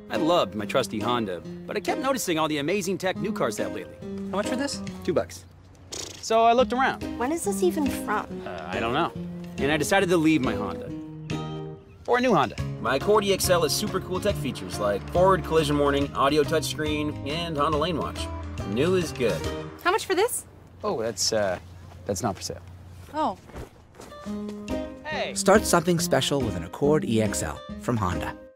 I loved my trusty Honda, but I kept noticing all the amazing tech new cars have lately. How much for this? $2. So I looked around. When is this even from? I don't know. And I decided to leave my Honda. For a new Honda. My Accord EXL has super cool tech features like forward collision warning, audio touchscreen, and Honda Lane Watch. New is good. How much for this? Oh, that's not for sale. Oh. Hey! Start something special with an Accord EXL from Honda.